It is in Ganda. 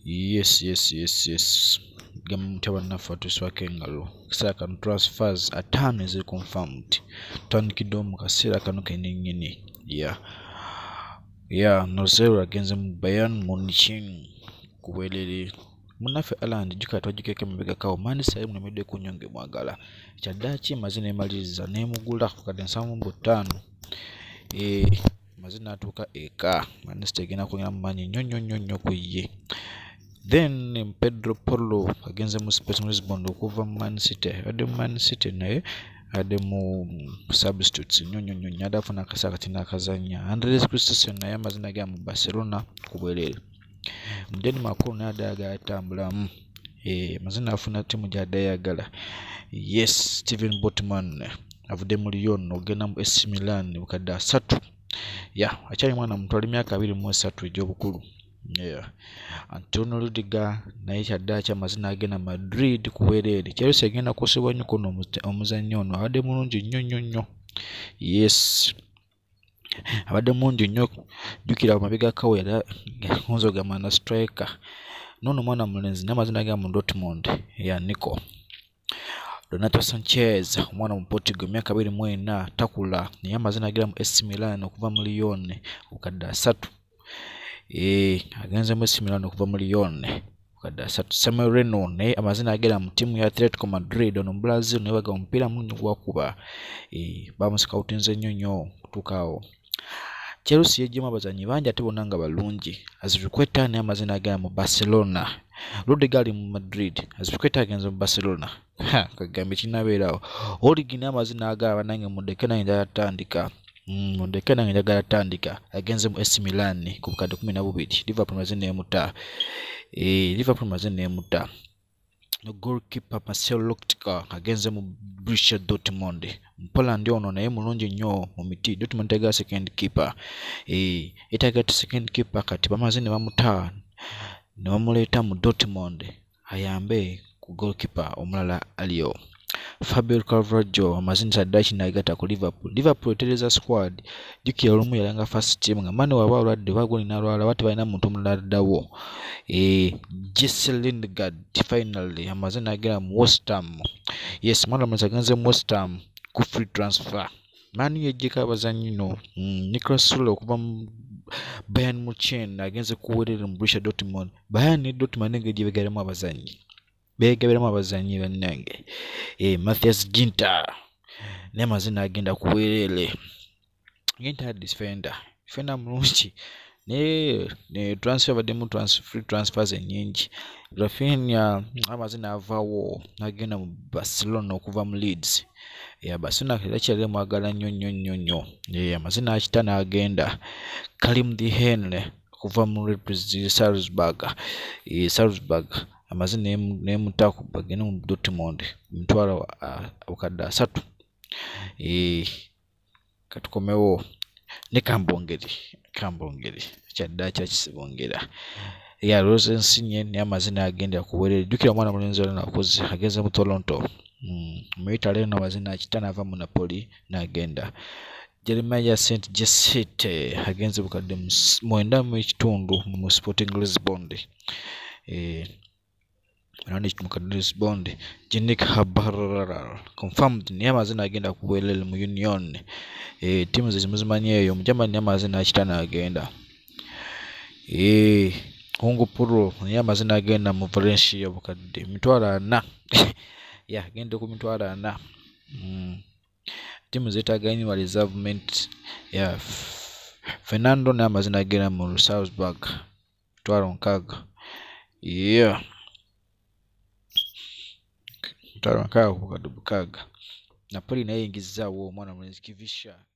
Yes. Gamutaba nafa tuswake ngalo. Kisera kanu transfers atano is confirmed. Tony Kidomu kasera kanu keningini. Yeah, no zero against Bayern Munich. Kuwelele. Munafe Aland jika twajikeke mabega kawo mani sayi munamide kunyonge mwagala. Chadachi mazina emaliza nemugula kukade nsamu mbutano. Mazina atuka eka. Maniste gina kunya manyi nyonyo kuye. Then Pedro Porro against the Sporting Lisbon okuva Man City. Ade Man City naye ade mu substitutes nyonyo adafuna kasaka tina kazanya. Andres Christensen naye amazina ga mu Barcelona kubwelele. Mdeni makuru na adaga atambula mazina afuna timu jada yagala. Yes, Steven Botman avude mu Lyon ogena mu AC Milan ukada 3. Achali mwana mtwali myaka 23 egyobukulu. Antonio Rudiger naye kyaddacha amazina agenda Madrid kuwerere. Chelsea agenda kusibwa nnyo kuno omuzannyo ono abadde mulungi nnyo. Yes. Abadde mulungi nnyo jukira mabega kawo yala nzo gamana striker. Nono mwana mulenzi n'amazina aga mu Dortmund Nico. Donato Sanchez mwana mu Portugal myaka 24 takula naye amazina agira mu AC Milan okuva mu Lyon ukadda 3. Agenze mu AC Milan okuva mu Lyon ukadda 3. Samuel Reno naye amazina agera mu timu ya Atletico Madrid ono Brazil naye waga omupiira mungi gwakuba bamuscoutinze nnyo kutukawo. Chelsea yejjemu abazanyi bangi ate bonna nga balungi. Azpilicueta naye amazina agera mu Barcelona. Rudiger ali mu Madrid. Azpilicueta agenze mu Barcelona. Kagambe kinabeerawo. Origi naye amazina agaba nange mudeke nange njatandika. Mudeke nange njagala tandika agenze mu AC Milan ku bukadde 12. Liverpool mazina emuta. Liverpool mazina emuta. No goalkeeper Marcel Luktika agenze mu Borussia Dortmund. Poland ono naye mulungi nnyo mu miti. Dortmund tega second keeper. Etaga second keeper kati bamazina bamuta ne bamuleta mu Dortmund ayambe ku goalkeeper omulala aliyo. Fabio Carvalho amazina sadachi nagata ku Liverpool. Liverpool tereza squad jukira olumu yalanga first team nga mane waba olwadde bagoni nalwala bati balina muntu omulala dawo. Jesse Lingard finally amazina agera mu West Ham. Yes, mwana mzaganze mu West Ham ku free transfer. Mani yejeka abazanyi no. Nicolas Sule okuva mu Bayern Munich agenze kuwerera mu Borussia Dortmund. Bayern Dortmund ngeje begaremu abazanyi. Begeberamu abazanyi bannange. Matthias Ginter ne mazina agenda kuwerere. Ginter defender mulungi ne transfer bademu free transfers enyingi. Rafinha amazina avawo agenda mu Barcelona okuva mu Leeds. Barcelona kirakyali mwagala nnyo. Amazina akitana agenda. Karim Dihen okuva mu Leipzig Salzburg. Amazina nemutaku bagene mu Dortmund mtwala ukadda 3. Katukomewo ne kambongeri kyaddacha kisibongera. Rosensinye ne amazina agenda kuwerere. Dukira mwana mulenzi na kuzi ageze mu Toronto. Muitale no amazina akitana ava mu Napoli na agenda. Jeremiah Saint Jesite agenze bukadde mwenda mu kitundu mu Sporting Lisbon. Lisbon. Jenik Habarar confirmed ni amazina agenda kuwelele mu Union. Timu zimuzimanyeyo mujama ni amazina akitana agenda. Hongo Puro ni amazina agenda mu Valencia bukadde mitwala 4. Agenda ku mitwala 4. Timu zetaganye wa reservement. Fernando ni amazina agenda mu Salzburg mitwala 6. Mtaro nkaga kukadde bukaga. Napoli naye ingizaawo omwana mulenzi Kivisha